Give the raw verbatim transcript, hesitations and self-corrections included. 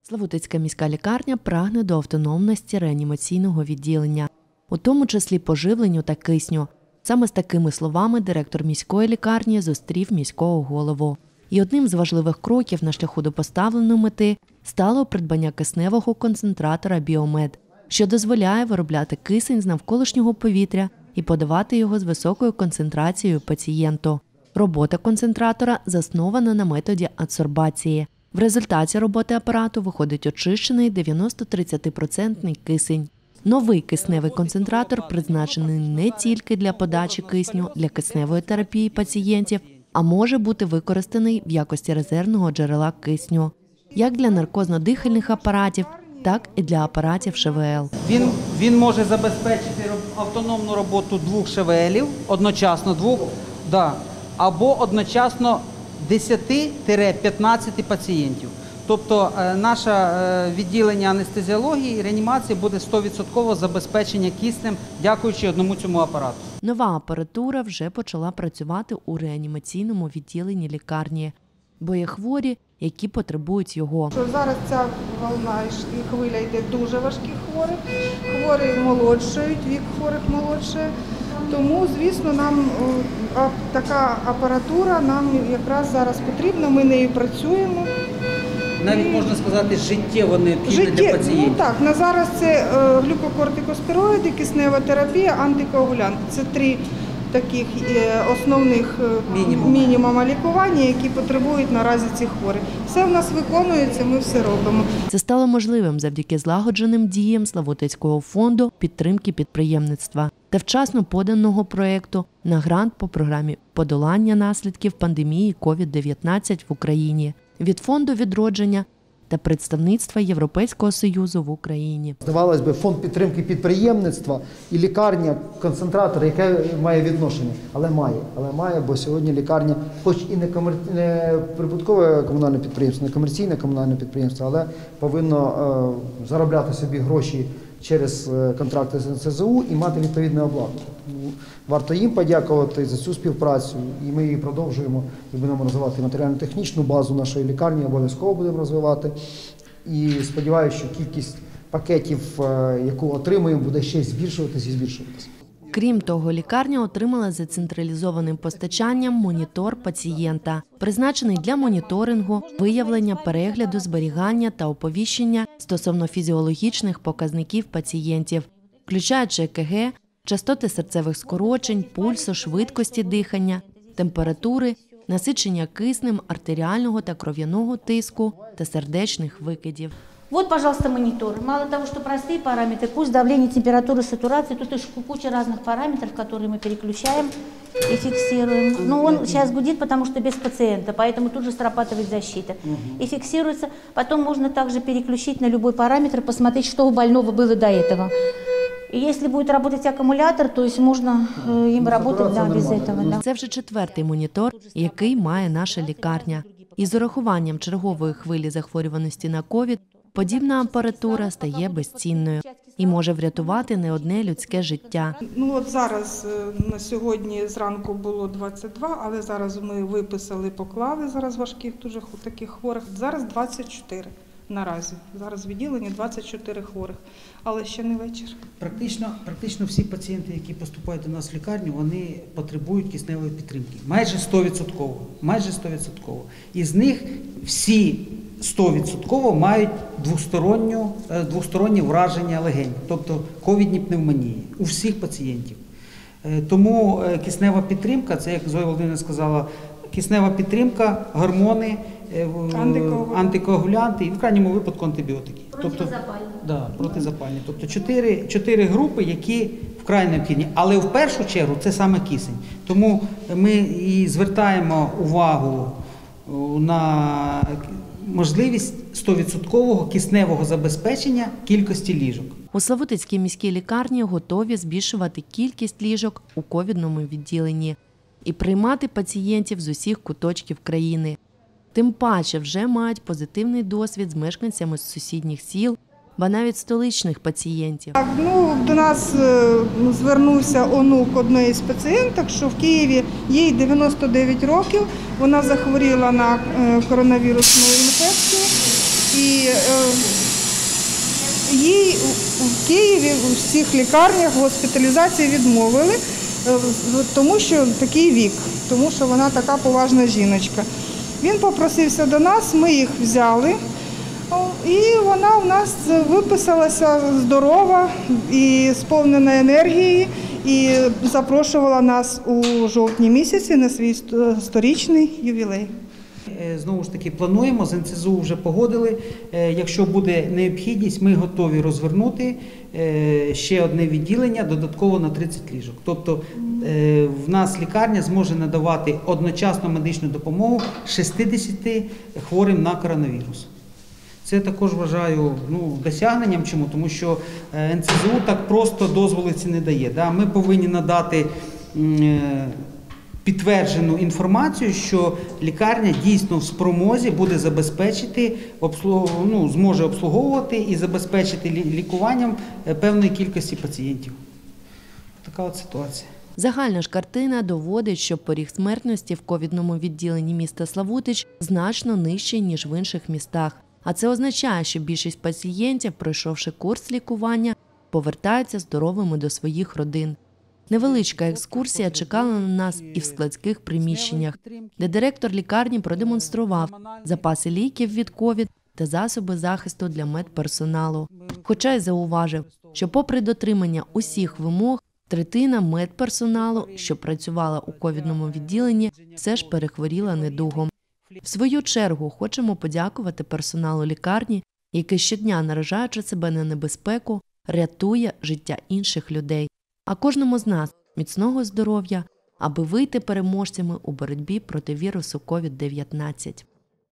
Славутицька міська лікарня прагне до автономності реанімаційного відділення, у тому числі поживленню та кисню. Саме з такими словами директор міської лікарні зустрів міського голову. І одним з важливих кроків на шляху до поставленої мети стало придбання кисневого концентратора «Біомед», що дозволяє виробляти кисень з навколишнього повітря і подавати його з високою концентрацією пацієнту. Робота концентратора заснована на методі адсорбації. В результаті роботи апарату виходить очищений дев'яносто-тридцятипроцентний кисень. Новий кисневий концентратор призначений не тільки для подачі кисню для кисневої терапії пацієнтів, а може бути використаний в якості резервного джерела кисню, як для наркозно-дихальних апаратів, так і для апаратів ШВЛ. Він, він може забезпечити автономну роботу двох ШВЛів, одночасно двох, да, або одночасно десяти-п'ятнадцяти пацієнтів. Тобто наше відділення анестезіології і реанімації буде сто відсотків забезпечення киснем, дякуючи одному цьому апарату. Нова апаратура вже почала працювати у реанімаційному відділенні лікарні, бо є хворі, які потребують його. Зараз ця волна і хвиля йде дуже важких хворих, хворі молодшають, вік хворих молодшає. Тому, звісно, нам така апаратура нам якраз зараз потрібна, ми нею працюємо. Навіть, можна сказати, життєво необхідне Життє... для пацієнтів. Ну так, на зараз це глюкокортикостероїди, киснева терапія, антикоагулянти. Це три таких основних мінімума. мінімума лікування, які потребують наразі ці хворі. Все в нас виконується, ми все робимо. Це стало можливим завдяки злагодженим діям Славутицького фонду підтримки підприємництва та вчасно поданого проєкту на грант по програмі «Подолання наслідків пандемії ковід дев'ятнадцять в Україні» від Фонду відродження та представництва Європейського Союзу в Україні. Здавалось би, фонд підтримки підприємництва і лікарня, концентратор, яке має відношення, але має, але має, бо сьогодні лікарня, хоч і не, комер... не прибуткове комунальне підприємство, не комерційне комунальне підприємство, але повинно е, заробляти собі гроші через контракти з ен ес зе у і мати відповідне обладнання. Варто їм подякувати за цю співпрацю, і ми її продовжуємо, і будемо розвивати матеріально-технічну базу нашої лікарні, обов'язково будемо розвивати. І сподіваюся, що кількість пакетів, яку отримуємо, буде ще збільшуватися і збільшуватися. Крім того, лікарня отримала за централізованим постачанням монітор пацієнта, призначений для моніторингу, виявлення, перегляду, зберігання та оповіщення стосовно фізіологічних показників пацієнтів, включаючи е ке ге, частоти серцевих скорочень, пульсу, швидкості дихання, температури, насичення киснем артеріального та кров'яного тиску та сердечних викидів. Вот, пожалуйста, монитор. Мало того, что простые параметры, пульс, давление, температура, сатурация, тут еще куча разных параметров, которые мы переключаем и фиксируем. Но он сейчас гудит, потому что без пациента, поэтому тут же срабатывает защита. И фиксируется. Потом можно также переключить на любой параметр, посмотреть, что у больного было до этого. И если будет работать аккумулятор, то есть можно им работать да, без этого. Да. Це вже четвертий монітор, який має наша лікарня. І з урахуванням чергової хвилі захворюваності на ковід подібна апаратура стає безцінною і може врятувати не одне людське життя. Ну от зараз на сьогодні зранку було двадцять два, але зараз ми виписали, поклали зараз важких дуже таких хворих. Зараз двадцять чотири наразі. Зараз відділені двадцять чотири хворих, але ще не вечір. Практично, практично всі пацієнти, які поступають до нас в лікарню, вони потребують кисневої підтримки. Майже сто відсотків. Майже сто відсотків. Із них всі сто відсотків мають двостороннє враження легень, тобто ковідні пневмонії у всіх пацієнтів. Тому киснева підтримка, це, як Зоя Володимирівна сказала, киснева підтримка, гормони, антикоагулянти і в крайньому випадку антибіотики. Протизапальні. Тобто, да, протизапальні. Тобто чотири, чотири групи, які вкрай необхідні. Але в першу чергу це саме кисень. Тому ми і звертаємо увагу на можливість сто відсотків кисневого забезпечення кількості ліжок. У Славутицькій міській лікарні готові збільшувати кількість ліжок у ковідному відділенні і приймати пацієнтів з усіх куточків країни. Тим паче вже мають позитивний досвід з мешканцями з сусідніх сіл, ба навіть столичних пацієнтів. Так, ну, до нас звернувся онук однієї з пацієнток, що в Києві їй дев'яносто дев'ять років, вона захворіла на коронавірусну інфекцію І е, їй в Києві у всіх лікарнях госпіталізації відмовили, е, тому що такий вік, тому що вона така поважна жіночка. Він попросився до нас, ми їх взяли, і вона в нас виписалася здорова і сповнена енергії, і запрошувала нас у жовтні місяці на свій сторічний ювілей. Знову ж таки, плануємо, з ен це зе у вже погодили. Якщо буде необхідність, ми готові розвернути ще одне відділення додатково на тридцять ліжок. Тобто в нас лікарня зможе надавати одночасно медичну допомогу шістдесяти хворим на коронавірус. Це також вважаю ну, досягненням, чому? Тому що ен це зе у так просто дозволи ці не дає. Да? Ми повинні надати підтверджену інформацію, що лікарня дійсно в спромозі буде забезпечити, ну, зможе обслуговувати і забезпечити лікуванням певної кількості пацієнтів. Така от ситуація. Загальна ж картина доводить, що поріг смертності в ковідному відділенні міста Славутич значно нижчий, ніж в інших містах. А це означає, що більшість пацієнтів, пройшовши курс лікування, повертаються здоровими до своїх родин. Невеличка екскурсія чекала на нас і в складських приміщеннях, де директор лікарні продемонстрував запаси ліків від ковід та засоби захисту для медперсоналу. Хоча й зауважив, що попри дотримання усіх вимог, третина медперсоналу, що працювала у ковідному відділенні, все ж перехворіла недугом. В свою чергу хочемо подякувати персоналу лікарні, який щодня, наражаючи себе на небезпеку, рятує життя інших людей. А кожному з нас міцного здоров'я, аби вийти переможцями у боротьбі проти вірусу ковід дев'ятнадцять.